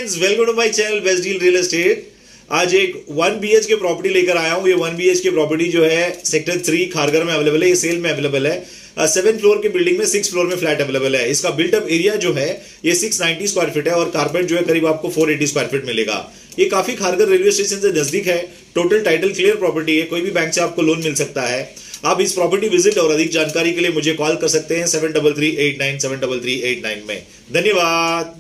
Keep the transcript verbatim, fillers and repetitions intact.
Friends, welcome to my channel best deal real estate. आज एक one BH के property लेकर आया हूं। ये वन बीएच की प्रॉपर्टी जो है सेक्टर थ्री खारगर में अवेलेबल है। ये सेल में अवेलेबल है। सेवन फ्लोर की बिल्डिंग में सिक्स फ्लोर में फ्लैट अवेलेबल है। इसका बिल्टअप एरिया जो है ये सिक्स नाइंटी स्क्वायर फीट है और कारपेट जो है करीब आपको फोर एटी स्क्वायर फीट मिलेगा। ये काफी खारगर रेलवे स्टेशन से नजदीक है। टोटल टाइटल क्लियर प्रॉपर्टी है। कोई भी बैंक से आपको लोन मिल सकता है। आप इस प्रॉपर्टी विजिट और अधिक जानकारी के लिए मुझे कॉल कर सकते हैं seven double three eight nine seven double three eight nine में। धन्यवाद।